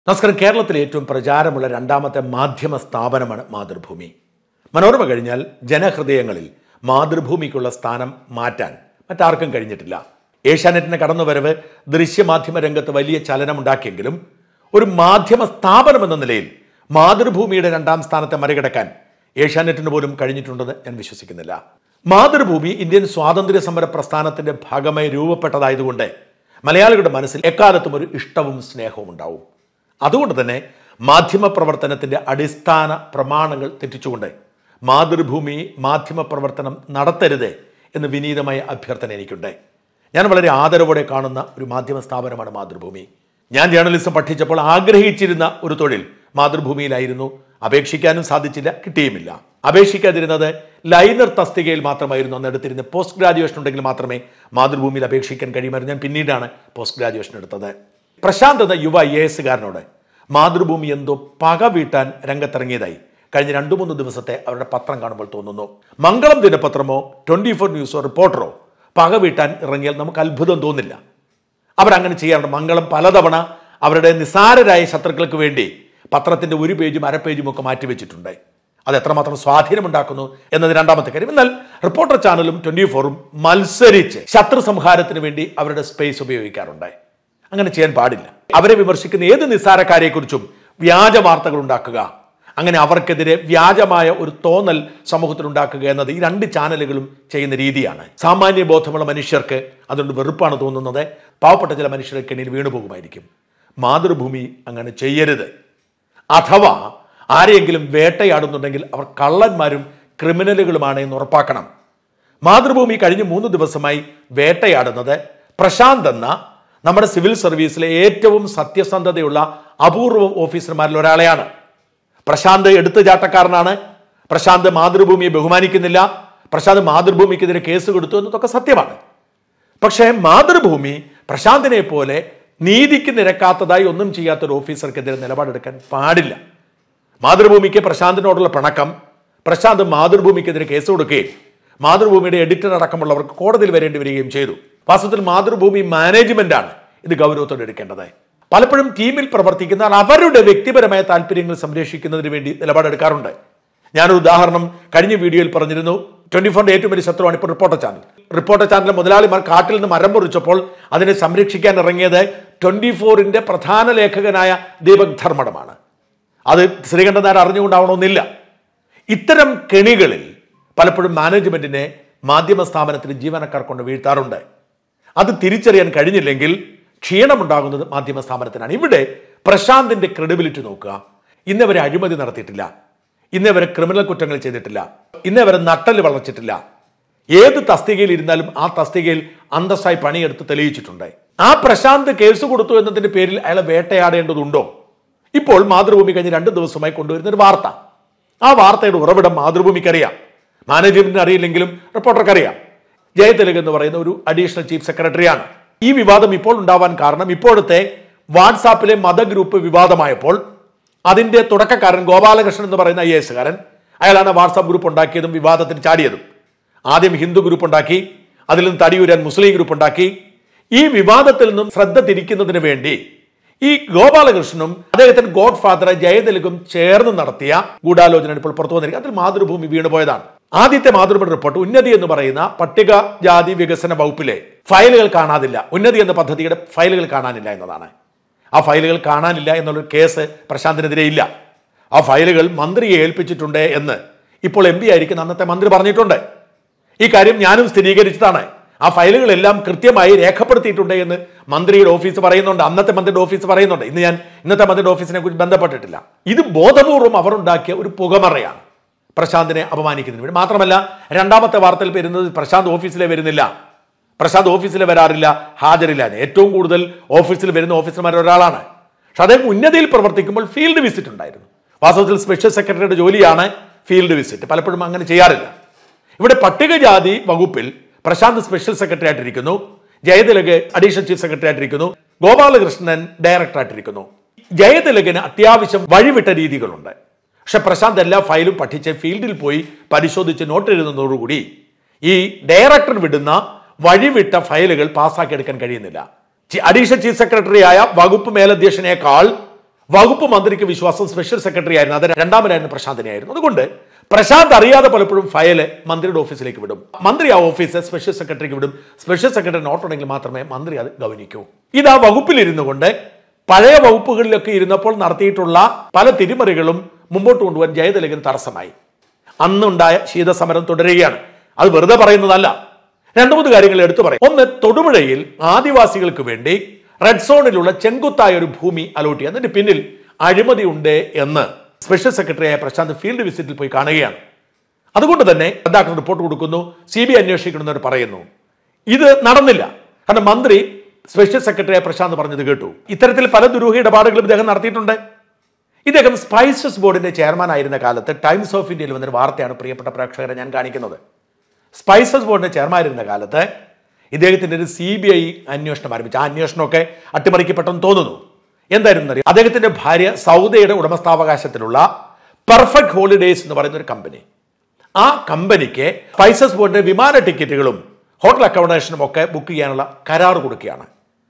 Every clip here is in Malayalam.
നമസ്കാരം. കേരളത്തിലെ ഏറ്റവും പ്രചാരമുള്ള രണ്ടാമത്തെ മാധ്യമ സ്ഥാപനമാണ് മാതൃഭൂമി. മനോരമ കഴിഞ്ഞാൽ ജനഹൃദയങ്ങളിൽ മാതൃഭൂമിക്കുള്ള സ്ഥാനം മാറ്റാൻ മറ്റാർക്കും കഴിഞ്ഞിട്ടില്ല. ഏഷ്യാനെറ്റിന്റെ കടന്നുവരവ് ദൃശ്യമാധ്യമ രംഗത്ത് വലിയ ചലനമുണ്ടാക്കിയെങ്കിലും ഒരു മാധ്യമ സ്ഥാപനം എന്ന നിലയിൽ മാതൃഭൂമിയുടെ രണ്ടാം സ്ഥാനത്തെ മറികടക്കാൻ ഏഷ്യാനെറ്റിന് പോലും കഴിഞ്ഞിട്ടുണ്ടെന്ന് ഞാൻ വിശ്വസിക്കുന്നില്ല. മാതൃഭൂമി ഇന്ത്യൻ സ്വാതന്ത്ര്യ സമര പ്രസ്ഥാനത്തിന്റെ ഭാഗമായി രൂപപ്പെട്ടതായതുകൊണ്ട് മലയാളികളുടെ മനസ്സിൽ എക്കാലത്തും ഒരു ഇഷ്ടവും സ്നേഹവും ഉണ്ടാവും. അതുകൊണ്ട് തന്നെ മാധ്യമ പ്രവർത്തനത്തിന്റെ അടിസ്ഥാന പ്രമാണങ്ങൾ തെറ്റിച്ചുകൊണ്ട് മാതൃഭൂമി മാധ്യമ പ്രവർത്തനം നടത്തരുത് എന്ന് വിനീതമായ അഭ്യർത്ഥന എനിക്കുണ്ട്. ഞാൻ വളരെ ആദരവോടെ കാണുന്ന ഒരു മാധ്യമ സ്ഥാപനമാണ് മാതൃഭൂമി. ഞാൻ ജേർണലിസം പഠിച്ചപ്പോൾ ആഗ്രഹിച്ചിരുന്ന ഒരു തൊഴിൽ മാതൃഭൂമിയിലായിരുന്നു. അപേക്ഷിക്കാനും സാധിച്ചില്ല, കിട്ടിയുമില്ല. അപേക്ഷിക്കാതിരുന്നത് ലൈനർ തസ്തികയിൽ മാത്രമായിരുന്നു. അന്ന് എടുത്തിരുന്ന പോസ്റ്റ് ഗ്രാജുവേഷൻ ഉണ്ടെങ്കിൽ മാത്രമേ മാതൃഭൂമിയിൽ അപേക്ഷിക്കാൻ കഴിയുമായിരുന്നു. ഞാൻ പിന്നീടാണ് പോസ്റ്റ് ഗ്രാജുവേഷൻ എടുത്തത്. പ്രശാന്ത് എന്ന യുവ IAS കാരനോട് മാതൃഭൂമി എന്തോ പക വീട്ടാൻ രംഗത്തിറങ്ങിയതായി കഴിഞ്ഞ 2-3 ദിവസത്തെ അവരുടെ പത്രം കാണുമ്പോൾ തോന്നുന്നു. മംഗളം ദിനപത്രമോ 24 ന്യൂസോ റിപ്പോർട്ടറോ പക വീട്ടാൻ ഇറങ്ങിയാൽ നമുക്ക് അത്ഭുതം തോന്നില്ല. അവരങ്ങനെ ചെയ്യാറുണ്ട്. മംഗളം പലതവണ അവരുടെ നിസ്സാരരായ ശത്രുക്കൾക്ക് വേണ്ടി പത്രത്തിന്റെ 1 പേജും 1/2 പേജും ഒക്കെ മാറ്റിവെച്ചിട്ടുണ്ട്. അത് എത്രമാത്രം സ്വാധീനമുണ്ടാക്കുന്നു എന്നത് രണ്ടാമത്തെ കാര്യം. എന്നാൽ റിപ്പോർട്ടർ ചാനലും 24ഉം മത്സരിച്ച് ശത്രു സംഹാരത്തിന് വേണ്ടി അവരുടെ സ്പേസ് ഉപയോഗിക്കാറുണ്ട്. അങ്ങനെ ചെയ്യാൻ പാടില്ല. അവരെ വിമർശിക്കുന്ന ഏത് നിസ്സാരക്കാരെക്കുറിച്ചും വ്യാജ വാർത്തകൾ ഉണ്ടാക്കുക, അങ്ങനെ അവർക്കെതിരെ വ്യാജമായ ഒരു തോന്നൽ സമൂഹത്തിൽ ഉണ്ടാക്കുക എന്നത് ഈ 2 ചാനലുകളും ചെയ്യുന്ന രീതിയാണ്. സാമാന്യ ബോധമുള്ള മനുഷ്യർക്ക് അതുകൊണ്ട് വെറുപ്പാണ് തോന്നുന്നത്. പാവപ്പെട്ട ചില മനുഷ്യർക്കിടയിൽ വീണുപോകുമായിരിക്കും. മാതൃഭൂമി അങ്ങനെ ചെയ്യരുത്. അഥവാ ആരെയെങ്കിലും വേട്ടയാടുന്നുണ്ടെങ്കിൽ അവർ കള്ളന്മാരും ക്രിമിനലുകളുമാണ് എന്ന് ഉറപ്പാക്കണം. മാതൃഭൂമി കഴിഞ്ഞ 3 ദിവസമായി വേട്ടയാടുന്നത് പ്രശാന്ത് എന്ന നമ്മുടെ സിവിൽ സർവീസിലെ ഏറ്റവും സത്യസന്ധതയുള്ള അപൂർവം ഓഫീസർമാരിൽ ഒരാളെയാണ്. പ്രശാന്ത് എടുത്തുചാട്ടക്കാരനാണ്. പ്രശാന്ത് മാതൃഭൂമിയെ ബഹുമാനിക്കുന്നില്ല. പ്രശാന്ത് മാതൃഭൂമിക്കെതിരെ കേസ് കൊടുത്തു എന്നതൊക്കെ സത്യമാണ്. പക്ഷേ മാതൃഭൂമി പ്രശാന്തിനെ പോലെ നീതിക്ക് നിരക്കാത്തതായി ഒന്നും ചെയ്യാത്തൊരു ഓഫീസർക്കെതിരെ നിലപാടെടുക്കാൻ പാടില്ല. മാതൃഭൂമിക്ക് പ്രശാന്തിനോടുള്ള പിണക്കം, പ്രശാന്ത് മാതൃഭൂമിക്കെതിരെ കേസ് കൊടുക്കുകയും മാതൃഭൂമിയുടെ എഡിറ്റർ അടക്കമുള്ളവർക്ക് കോടതിയിൽ വരേണ്ടി വരികയും ചെയ്തു. വാസ്തവത്തിൽ മാതൃഭൂമി മാനേജ്മെന്റാണ് ഇത് ഗൗരവത്തോടെ എടുക്കേണ്ടത്. പലപ്പോഴും ടീമിൽ പ്രവർത്തിക്കുന്ന അവരുടെ വ്യക്തിപരമായ താല്പര്യങ്ങൾ സംരക്ഷിക്കുന്നതിന് വേണ്ടി നിലപാടെടുക്കാറുണ്ട്. ഞാനൊരു ഉദാഹരണം കഴിഞ്ഞ വീഡിയോയിൽ പറഞ്ഞിരുന്നു. 24ന്റെ ഏറ്റവും വലിയ ശത്രുവാണ് ഇപ്പോൾ റിപ്പോർട്ടർ ചാനൽ. റിപ്പോർട്ടർ ചാനലിലെ മുതലാളിമാർ കാട്ടിൽ നിന്ന് മരം മുറിച്ചപ്പോൾ അതിനെ സംരക്ഷിക്കാൻ ഇറങ്ങിയത് 24ന്റെ പ്രധാന ലേഖകനായ ദീപക് ധർമ്മടമാണ്. അത് ശ്രീകണ്ഠൻ നായർ അറിഞ്ഞുകൊണ്ടാവണമെന്നില്ല. ഇത്തരം കെണികളിൽ പലപ്പോഴും മാനേജ്മെന്റിനെ മാധ്യമ സ്ഥാപനത്തിന് ജീവനക്കാർ കൊണ്ട് വീഴ്ത്താറുണ്ട്. അത് തിരിച്ചറിയാൻ കഴിഞ്ഞില്ലെങ്കിൽ ക്ഷീണമുണ്ടാകുന്നത് മാധ്യമ സ്ഥാപനത്തിനാണ്. ഇവിടെ പ്രശാന്തിന്റെ ക്രെഡിബിലിറ്റി നോക്കുക. ഇന്നവരെ അഴിമതി നടത്തിയിട്ടില്ല, ഇന്നവരെ ക്രിമിനൽ കുറ്റങ്ങൾ ചെയ്തിട്ടില്ല, ഇന്നവരെ നട്ടല് വളർച്ചിട്ടില്ല. ഏത് തസ്തികയിൽ ഇരുന്നാലും ആ തസ്തികയിൽ അന്തസ്സായി പണിയെടുത്ത് തെളിയിച്ചിട്ടുണ്ട്. ആ പ്രശാന്ത് കേസ് കൊടുത്തു എന്നതിന്റെ പേരിൽ അയാളെ വേട്ടയാടേണ്ടതുണ്ടോ? ഇപ്പോൾ മാതൃഭൂമി കഴിഞ്ഞ് 2 ദിവസമായി കൊണ്ടുവരുന്ന ഒരു വാർത്ത, ആ വാർത്തയുടെ ഉറവിടം മാതൃഭൂമിക്കറിയാം, മാനേജ്മെന്റിന് അറിയില്ലെങ്കിലും റിപ്പോർട്ടർക്കറിയാം. ജയതിലക് എന്ന് പറയുന്ന ഒരു അഡീഷണൽ ചീഫ് സെക്രട്ടറിയാണ്. ഈ വിവാദം ഇപ്പോൾ ഉണ്ടാവാൻ കാരണം ഇപ്പോഴത്തെ വാട്സാപ്പിലെ മതഗ്രൂപ്പ് വിവാദമായപ്പോൾ അതിന്റെ തുടക്കക്കാരൻ ഗോപാലകൃഷ്ണൻ എന്ന് പറയുന്ന IAS കാരൻ, അയാളാണ് വാട്സാപ്പ് ഗ്രൂപ്പ് ഉണ്ടാക്കിയതും വിവാദത്തിന് ചാടിയതും. ആദ്യം ഹിന്ദു ഗ്രൂപ്പ് ഉണ്ടാക്കി, അതിൽ നിന്ന് തടിയൂരാൻ മുസ്ലിം ഗ്രൂപ്പ് ഉണ്ടാക്കി. ഈ വിവാദത്തിൽ നിന്നും ശ്രദ്ധ തിരിക്കുന്നതിന് വേണ്ടി ഈ ഗോപാലകൃഷ്ണനും അദ്ദേഹത്തിന് ഗോഡ് ഫാദർ ജയതിലകും ചേർന്ന് നടത്തിയ ഗൂഢാലോചന ഇപ്പോൾ പുറത്തു വന്നിരിക്കുക. അതിൽ മാതൃഭൂമി വീണുപോയതാണ്. ആദ്യത്തെ മാതൃഭൂമി റിപ്പോർട്ട് ഉന്നതി എന്ന് പറയുന്ന പട്ടികജാതി വികസന വകുപ്പിലെ ഫയലുകൾ കാണാതില്ല, ഉന്നതി എന്ന പദ്ധതിയുടെ ഫയലുകൾ കാണാനില്ല എന്നതാണ്. ആ ഫയലുകൾ കാണാനില്ല എന്നുള്ളൊരു കേസ് പ്രശാന്തിനെതിരെ ഇല്ല. ആ ഫയലുകൾ മന്ത്രിയെ ഏൽപ്പിച്ചിട്ടുണ്ട് എന്ന് ഇപ്പോൾ MP ആയിരിക്കുന്ന അന്നത്തെ മന്ത്രി പറഞ്ഞിട്ടുണ്ട്. ഈ കാര്യം ഞാനും സ്ഥിരീകരിച്ചതാണ്. ആ ഫയലുകളെല്ലാം കൃത്യമായി രേഖപ്പെടുത്തിയിട്ടുണ്ട് എന്ന് മന്ത്രിയുടെ ഓഫീസ് പറയുന്നുണ്ട്, അന്നത്തെ മന്ത്രിയുടെ ഓഫീസ് പറയുന്നുണ്ട്. ഇന്ന് ഞാൻ ഇന്നത്തെ മന്ത്രിയുടെ ഓഫീസിനെ കുറിച്ച് ബന്ധപ്പെട്ടിട്ടില്ല. ഇത് ബോധപൂർവം അവർ ഉണ്ടാക്കിയ ഒരു പുകമറയാണ് പ്രശാന്തിനെ അപമാനിക്കുന്നതിന് വേണ്ടി. മാത്രമല്ല, രണ്ടാമത്തെ വാർത്തയിൽ വരുന്നത് പ്രശാന്ത് ഓഫീസിലെ വരുന്നില്ല, പ്രശാന്ത് ഓഫീസിലെ വരാറില്ല, ഹാജരില്ല. ഏറ്റവും കൂടുതൽ ഓഫീസിൽ വരുന്ന ഓഫീസർമാർ ഒരാളാണ്. പക്ഷെ അദ്ദേഹം ഉന്നതിയിൽ പ്രവർത്തിക്കുമ്പോൾ ഫീൽഡ് വിസിറ്റ് ഉണ്ടായിരുന്നു. വാസ്തവത്തിൽ സ്പെഷ്യൽ സെക്രട്ടറിയുടെ ജോലിയാണ് ഫീൽഡ് വിസിറ്റ്. പലപ്പോഴും അങ്ങനെ ചെയ്യാറില്ല. ഇവിടെ പട്ടികജാതി വകുപ്പിൽ പ്രശാന്ത് സ്പെഷ്യൽ സെക്രട്ടറി ആയിട്ടിരിക്കുന്നു, ജയതിലക് അഡീഷണൽ ചീഫ് സെക്രട്ടറി ആയിട്ടിരിക്കുന്നു, ഗോപാലകൃഷ്ണൻ ഡയറക്ടർ ആയിട്ടിരിക്കുന്നു. ജയതിലകിന് അത്യാവശ്യം വഴിവിട്ട രീതികളുണ്ട്. പക്ഷെ പ്രശാന്ത് എല്ലാ ഫയലും പഠിച്ച് ഫീൽഡിൽ പോയി പരിശോധിച്ച് നോട്ട് എഴുതുന്നതോടുകൂടി ഈ ഡയറക്ടർ വിടുന്ന വഴിവിട്ട ഫയലുകൾ പാസ്സാക്കി എടുക്കാൻ കഴിയുന്നില്ല. അഡീഷണൽ ചീഫ് സെക്രട്ടറിയായ വകുപ്പ് മേലധ്യക്ഷനേക്കാൾ വകുപ്പ് മന്ത്രിക്ക് വിശ്വാസം സ്പെഷ്യൽ സെക്രട്ടറി ആയിരുന്നു, അത് രണ്ടാമനായിരുന്നു പ്രശാന്തിനെയായിരുന്നു. അതുകൊണ്ട് പ്രശാന്ത് അറിയാതെ പലപ്പോഴും ഫയല് മന്ത്രിയുടെ ഓഫീസിലേക്ക് വിടും. മന്ത്രി ആ ഓഫീസ് സ്പെഷ്യൽ സെക്രട്ടറിക്ക് വിടും. സ്പെഷ്യൽ സെക്രട്ടറി നോട്ട് ഉണ്ടെങ്കിൽ മാത്രമേ മന്ത്രി അത് ഗവനിക്കൂ. ഇത് ആ വകുപ്പിലിരുന്നു കൊണ്ട് പഴയ വകുപ്പുകളിലൊക്കെ ഇരുന്നപ്പോൾ നടത്തിയിട്ടുള്ള പല തിരിമറികളും മുമ്പോട്ട് കൊണ്ടുപോകാൻ ജയതിലകന് തടസ്സമായി. അന്നുണ്ടായ ശീതസമരം തുടരുകയാണ്. അത് വെറുതെ പറയുന്നതല്ല. 2-3 കാര്യങ്ങൾ എടുത്തു പറയും. ഒന്ന്, തൊടുപുഴയിൽ ആദിവാസികൾക്ക് വേണ്ടി റെഡ് സോണിലുള്ള ചെങ്കുത്തായ ഒരു ഭൂമി അലോട്ട് ചെയ്യുക. അതിന്റെ പിന്നിൽ അഴിമതി ഉണ്ട് എന്ന് സ്പെഷ്യൽ സെക്രട്ടറിയായ പ്രശാന്ത് ഫീൽഡ് വിസിറ്റിൽ പോയി കാണുകയാണ്. അതുകൊണ്ട് തന്നെ റദ്ദാക്കൽ റിപ്പോർട്ട് കൊടുക്കുന്നു, CBI അന്വേഷിക്കണമെന്ന് പറയുന്നു. ഇത് നടന്നില്ല. കാരണം മന്ത്രി സ്പെഷ്യൽ സെക്രട്ടറിയായ പ്രശാന്ത് പറഞ്ഞത് കേട്ടു. ഇത്തരത്തിൽ പല ദുരൂഹ ഇടപാടുകളും ഇദ്ദേഹം നടത്തിയിട്ടുണ്ട്. ഇദ്ദേഹം സ്പൈസസ് ബോർഡിന്റെ ചെയർമാൻ ആയിരുന്ന കാലത്ത് ടൈംസ് ഓഫ് ഇന്ത്യയിൽ വന്നൊരു വാർത്തയാണ് പ്രിയപ്പെട്ട പ്രേക്ഷകരെ ഞാൻ കാണിക്കുന്നത്. സ്പൈസസ് ബോർഡിന്റെ ചെയർമാൻ ആയിരുന്ന കാലത്ത് ഇദ്ദേഹത്തിന്റെ ഒരു CBI അന്വേഷണം ആരംഭിച്ചു. ആ അന്വേഷണമൊക്കെ അട്ടിമറിക്കപ്പെട്ടെന്ന് തോന്നുന്നു. എന്തായിരുന്നു അറിയാം, അദ്ദേഹത്തിന്റെ ഭാര്യ സൗദയുടെ ഉടമസ്ഥാവകാശത്തിലുള്ള പെർഫെക്റ്റ് ഹോളിഡേയ്സ് എന്ന് പറയുന്ന ഒരു കമ്പനി, ആ കമ്പനിക്ക് സ്പൈസസ് ബോർഡിന്റെ വിമാന ടിക്കറ്റുകളും ഹോട്ടൽ അക്കോമഡേഷനും ഒക്കെ ബുക്ക് ചെയ്യാനുള്ള കരാർ കൊടുക്കുകയാണ്.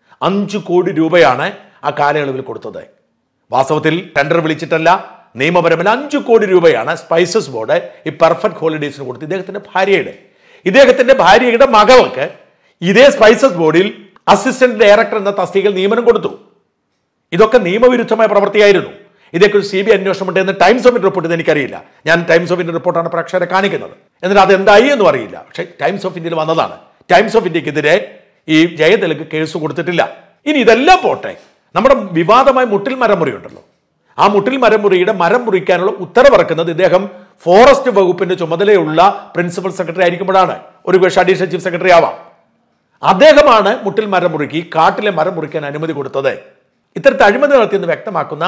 5 കോടി രൂപയാണ് ആ കാലയളവിൽ കൊടുത്തത്. വാസ്തവത്തിൽ ടെൻഡർ വിളിച്ചിട്ടല്ല, നിയമപരമല്ല. 5 കോടി രൂപയാണ് സ്പൈസസ് ബോർഡ് ഈ പെർഫെക്റ്റ് ഹോളിഡേയ്സിന് കൊടുത്തത്. ഇദ്ദേഹത്തിന്റെ ഭാര്യയുടെ മകൾക്ക് ഇതേ സ്പൈസസ് ബോർഡിൽ അസിസ്റ്റന്റ് ഡയറക്ടർ എന്ന തസ്തികയിൽ നിയമനം കൊടുത്തു. ഇതൊക്കെ നിയമവിരുദ്ധമായ പ്രവൃത്തിയായിരുന്നു. ഇതേക്കുറിച്ച് CBI അന്വേഷണമുണ്ട് എന്ന് ടൈംസ് ഓഫ് ഇന്ത്യ റിപ്പോർട്ട് ചെയ്ത് എനിക്കറിയില്ല. ഞാൻ ടൈംസ് ഓഫ് ഇന്ത്യ റിപ്പോർട്ടാണ് പ്രേക്ഷകരെ കാണിക്കുന്നത്. എന്നിട്ട് അതെന്തായി എന്നും അറിയില്ല. പക്ഷേ ടൈംസ് ഓഫ് ഇന്ത്യയിൽ വന്നതാണ്. ടൈംസ് ഓഫ് ഇന്ത്യക്കെതിരെ ഈ ജയതിലക് കേസ് കൊടുത്തിട്ടില്ല. ഇനി ഇതെല്ലാം പോട്ടെ, നമ്മുടെ വിവാദമായ മുട്ടിൽ മരമുറി ഉണ്ടല്ലോ, ആ മുട്ടിൽ മരമുറിയുടെ മരം മുറിക്കാനുള്ള ഉത്തരവിറക്കുന്നത് ഇദ്ദേഹം ഫോറസ്റ്റ് വകുപ്പിന്റെ ചുമതലയുള്ള പ്രിൻസിപ്പൽ സെക്രട്ടറി ആയിരിക്കുമ്പോഴാണ്. ഒരു പക്ഷേ അഡീഷണൽ ചീഫ് സെക്രട്ടറി ആവാം. അദ്ദേഹമാണ് മുട്ടിൽ മരം മുറുക്കി കാട്ടിലെ മരം മുറിക്കാൻ അനുമതി കൊടുത്തത്. ഇത്തരത്തിൽ അഴിമതി നടത്തിയെന്ന് വ്യക്തമാക്കുന്ന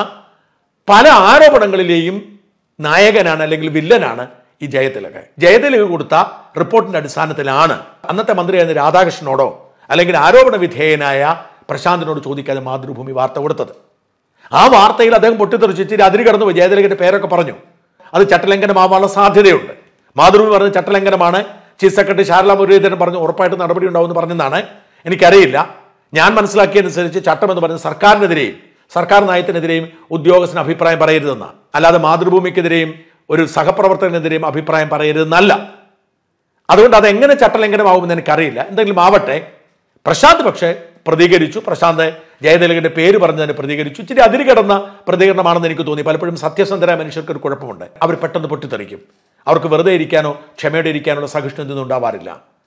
പല ആരോപണങ്ങളിലെയും നായകനാണ് അല്ലെങ്കിൽ വില്ലനാണ് ഈ ജയതിലക് കൊടുത്ത റിപ്പോർട്ടിന്റെ അടിസ്ഥാനത്തിലാണ് അന്നത്തെ മന്ത്രിയായിരുന്ന രാധാകൃഷ്ണനോടോ അല്ലെങ്കിൽ ആരോപണ വിധേയനായ പ്രശാന്തിനോട് ചോദിക്കാതെ മാതൃഭൂമി വാർത്ത കൊടുത്തത്. ആ വാർത്തയിൽ അദ്ദേഹം പൊട്ടിത്തെറിച്ചിട്ട് അതിര് കടന്നു പോയി. ജയതിലകിന്റെ പേരൊക്കെ പറഞ്ഞു. അത് ചട്ടലംഘനമാവാനുള്ള സാധ്യതയുണ്ട്. മാതൃഭൂമി പറഞ്ഞ ചട്ടലംഘനമാണ്. ചീഫ് സെക്രട്ടറി ശാരദാ മുരളീധരൻ പറഞ്ഞു ഉറപ്പായിട്ട് നടപടി ഉണ്ടാവുമെന്ന് പറഞ്ഞെന്നാണ്. എനിക്കറിയില്ല. ഞാൻ മനസ്സിലാക്കിയതനുസരിച്ച് ചട്ടം എന്ന് പറയുന്നത് സർക്കാരിനെതിരെയും സർക്കാർ നയത്തിനെതിരെയും ഉദ്യോഗസ്ഥന് അഭിപ്രായം പറയരുതെന്ന്, അല്ലാതെ മാതൃഭൂമിക്കെതിരെയും ഒരു സഹപ്രവർത്തകനെതിരെയും അഭിപ്രായം പറയരുതെന്നല്ല. അതുകൊണ്ട് അതെങ്ങനെ ചട്ടലംഘനമാവുമെന്ന് എനിക്കറിയില്ല. എന്തെങ്കിലും ആവട്ടെ, പ്രശാന്ത് പക്ഷേ പ്രതികരിച്ചു. പ്രശാന്ത് ജയതിലകിന്റെ പേര് പറഞ്ഞതിന് പ്രതികരിച്ചു. ഇച്ചിരി അതിര് കിടന്ന പ്രതികരണമാണെന്ന് എനിക്ക് തോന്നി. പലപ്പോഴും സത്യസന്ധരായ മനുഷ്യർക്ക് ഒരു കുഴപ്പമുണ്ട്, അവർ പെട്ടെന്ന് പൊട്ടിത്തെറിക്കും. അവർക്ക് വെറുതെ ഇരിക്കാനോ ക്ഷമയോടെ ഇരിക്കാനുള്ള സഹിഷ്ണുതൊന്നും ഉണ്ടാവാറില്ല.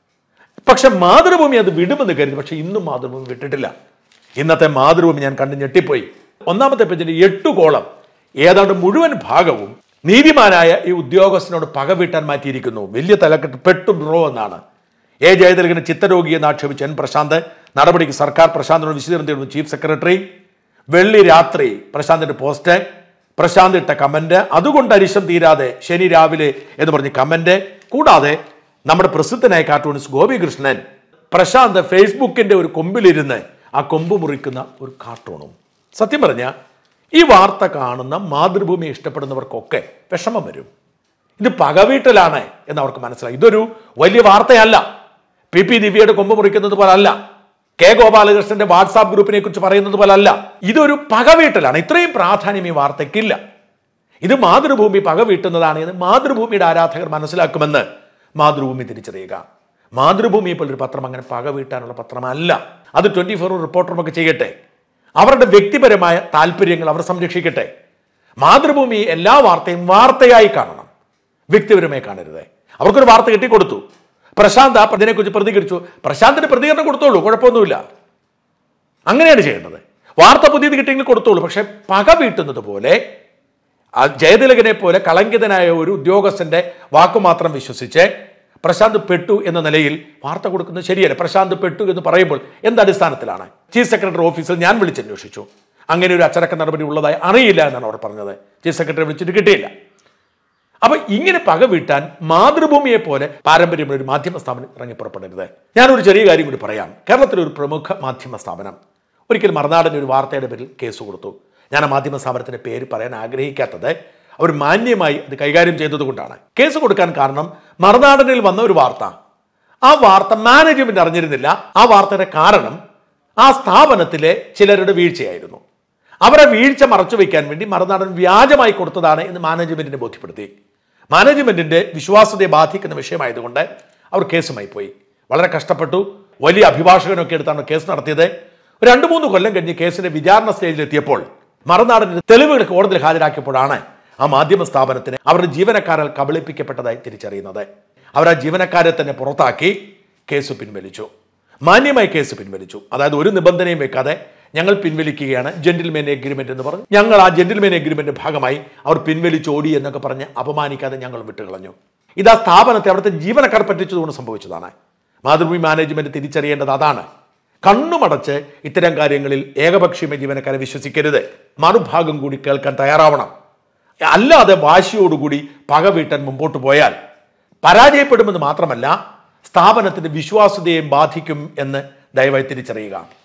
പക്ഷെ മാതൃഭൂമി അത് വിടുമെന്ന് കരുതി. പക്ഷെ ഇന്നും മാതൃഭൂമി വിട്ടിട്ടില്ല. ഇന്നത്തെ മാതൃഭൂമി ഞാൻ കണ്ട് ഞെട്ടിപ്പോയി. ഒന്നാമത്തെ പേജിന്റെ 8 കോളം ഏതാണ്ട് മുഴുവൻ ഭാഗവും നീതിമാനായ ഈ ഉദ്യോഗസ്ഥനോട് പക വീട്ടാൻ മാറ്റിയിരിക്കുന്നു. വലിയ തലക്കെട്ട് പെട്ടു ഡ്രോ എന്നാണ്. ജയതിലകിനെ ചിത്തരോഗിയെന്ന് ആക്ഷേപിച്ച് N പ്രശാന്ത്. നടപടിക്ക് സർക്കാർ പ്രശാന്തിനോട് വിശദീകരണം തേടുന്നു ചീഫ് സെക്രട്ടറി. വെള്ളി രാത്രി പ്രശാന്തിന്റെ പോസ്റ്റ്, പ്രശാന്ത് ഇട്ട കമന്റ്, അതുകൊണ്ട് അരിശം തീരാതെ ശനി രാവിലെ എന്ന് പറഞ്ഞ് കമന്റ്. കൂടാതെ നമ്മുടെ പ്രസിദ്ധനായ കാർട്ടൂണിസ്റ്റ് ഗോപികൃഷ്ണൻ പ്രശാന്ത് ഫേസ്ബുക്കിന്റെ ഒരു കൊമ്പിലിരുന്ന് ആ കൊമ്പ് മുറിക്കുന്ന ഒരു കാർട്ടൂണും. സത്യം പറഞ്ഞ ഈ വാർത്ത കാണുന്ന മാതൃഭൂമി ഇഷ്ടപ്പെടുന്നവർക്കൊക്കെ വിഷമം വരും. ഇത് പകവീട്ടലാണ് എന്ന് അവർക്ക് മനസ്സിലായി. ഇതൊരു വലിയ വാർത്തയല്ല. PP ദിവ്യയുടെ കൊമ്പ് മുറിക്കുന്നത് പോലല്ല, K ഗോപാലകൃഷ്ണന്റെ വാട്സാപ്പ് ഗ്രൂപ്പിനെ കുറിച്ച് പറയുന്നത് പോലല്ല. ഇതൊരു പകവീട്ടലാണ്. ഇത്രയും പ്രാധാന്യം ഈ വാർത്തയ്ക്കില്ല. ഇത് മാതൃഭൂമി പകവീട്ടുന്നതാണ് എന്ന് മാതൃഭൂമിയുടെ ആരാധകർ മനസ്സിലാക്കുമെന്ന് മാതൃഭൂമി തിരിച്ചറിയുക. മാതൃഭൂമി ഇപ്പോൾ ഒരു പത്രം അങ്ങനെ പകവീട്ടാനുള്ള പത്രമല്ല. അത് 24 റിപ്പോർട്ടറും ഒക്കെ ചെയ്യട്ടെ. അവരുടെ വ്യക്തിപരമായ താല്പര്യങ്ങൾ അവർ സംരക്ഷിക്കട്ടെ. മാതൃഭൂമി എല്ലാ വാർത്തയും വാർത്തയായി കാണണം, വ്യക്തിപരമായി കാണരുത്. അവർക്കൊരു വാർത്ത കിട്ടിക്കൊടുത്തു, പ്രശാന്ത് അതിനെക്കുറിച്ച് പ്രതികരിച്ചു, പ്രശാന്തിന് പ്രതികരണം കൊടുത്തോളൂ, കുഴപ്പമൊന്നുമില്ല. അങ്ങനെയാണ് ചെയ്യേണ്ടത്. വാർത്ത പുതിയത് കിട്ടിയെങ്കിൽ കൊടുത്തോളൂ. പക്ഷെ പക വീട്ടുന്നത് പോലെ ജയതിലകിനെ പോലെ കളങ്കിതനായ ഒരു ഉദ്യോഗസ്ഥന്റെ വാക്കുമാത്രം വിശ്വസിച്ച് പ്രശാന്ത് പെട്ടു എന്ന നിലയിൽ വാർത്ത കൊടുക്കുന്നത് ശരിയല്ല. പ്രശാന്ത് പെട്ടു എന്ന് പറയുമ്പോൾ എന്തടിസ്ഥാനത്തിലാണ്? ചീഫ് സെക്രട്ടറി ഓഫീസിൽ ഞാൻ വിളിച്ചന്വേഷിച്ചു, അങ്ങനെ ഒരു അച്ചടക്ക നടപടി ഉള്ളതായി അറിയില്ല എന്നാണ് അവർ പറഞ്ഞത്. ചീഫ് സെക്രട്ടറി വിളിച്ചിട്ട് കിട്ടിയില്ല. അപ്പൊ ഇങ്ങനെ പക വീട്ടാൻ മാതൃഭൂമിയെ പോലെ പാരമ്പര്യമുള്ള ഒരു മാധ്യമ സ്ഥാപനം ഇറങ്ങി പുറപ്പെടരുത്. ഞാനൊരു ചെറിയ കാര്യം കൂടി പറയാം. കേരളത്തിലെ ഒരു പ്രമുഖ മാധ്യമ സ്ഥാപനം ഒരിക്കൽ മറുനാടൻ്റെ ഒരു വാർത്തയുടെ പേരിൽ കേസ് കൊടുത്തു. ഞാൻ ആ മാധ്യമ സ്ഥാപനത്തിന്റെ പേര് പറയാൻ ആഗ്രഹിക്കാത്തത് അവർ മാന്യമായി അത് കൈകാര്യം ചെയ്തതുകൊണ്ടാണ്. കേസ് കൊടുക്കാൻ കാരണം മറുനാടനിൽ വന്ന ഒരു വാർത്ത, ആ വാർത്ത മാനേജ്മെന്റ് അറിഞ്ഞിരുന്നില്ല. ആ വാർത്തയുടെ കാരണം ആ സ്ഥാപനത്തിലെ ചിലരുടെ വീഴ്ചയായിരുന്നു. അവരെ വീഴ്ച മറച്ചു വയ്ക്കാൻ വേണ്ടി മറുനാടൻ വ്യാജമായി കൊടുത്തതാണ് എന്ന് മാനേജ്മെന്റിനെ ബോധ്യപ്പെടുത്തി. മാനേജ്മെന്റിന്റെ വിശ്വാസ്യതയെ ബാധിക്കുന്ന വിഷയമായതുകൊണ്ട് അവർ കേസുമായി പോയി. വളരെ കഷ്ടപ്പെട്ടു. വലിയ അഭിഭാഷകനൊക്കെ എടുത്താണ് കേസ് നടത്തിയത്. 2-3 കൊല്ലം കഴിഞ്ഞ് കേസിന്റെ വിചാരണ സ്റ്റേജിലെത്തിയപ്പോൾ മറുനാടന്റെ തെളിവുകൾ കോടതിയിൽ ഹാജരാക്കിയപ്പോഴാണ് ആ മാധ്യമ സ്ഥാപനത്തിന് അവരുടെ ജീവനക്കാരാൽ കബളിപ്പിക്കപ്പെട്ടതായി തിരിച്ചറിയുന്നത്. അവർ ആ ജീവനക്കാരെ തന്നെ പുറത്താക്കി കേസ് പിൻവലിച്ചു. മാന്യമായി കേസ് പിൻവലിച്ചു. അതായത് ഒരു നിബന്ധനയും വെക്കാതെ ഞങ്ങൾ പിൻവലിക്കുകയാണ്, ജെന്റിൽമെൻ എഗ്രിമെന്റ് എന്ന് പറഞ്ഞു. ഞങ്ങൾ ആ ജെന്റിൽമെൻ എഗ്രിമെന്റ് ഭാഗമായി അവർ പിൻവലിച്ചോടി എന്നൊക്കെ പറഞ്ഞ് അപമാനിക്കാതെ ഞങ്ങൾ വിട്ടുകളഞ്ഞു. ഇത് ആ സ്ഥാപനത്തെ അവിടുത്തെ ജീവനക്കാർ പറ്റിച്ചതുകൊണ്ട് സംഭവിച്ചതാണ്. മാതൃഭൂമി മാനേജ്മെന്റ് തിരിച്ചറിയേണ്ടത് അതാണ്. കണ്ണുമടച്ച് ഇത്തരം കാര്യങ്ങളിൽ ഏകപക്ഷീയമായ ജീവനക്കാരെ വിശ്വസിക്കരുത്. മറുഭാഗം കൂടി കേൾക്കാൻ തയ്യാറാവണം. അല്ലാതെ വാശിയോടുകൂടി പക വീട്ടാൻ മുമ്പോട്ട് പോയാൽ പരാജയപ്പെടുമെന്ന് മാത്രമല്ല സ്ഥാപനത്തിന്റെ വിശ്വാസ്യതയെ ബാധിക്കും എന്ന് ദയവായി തിരിച്ചറിയുക.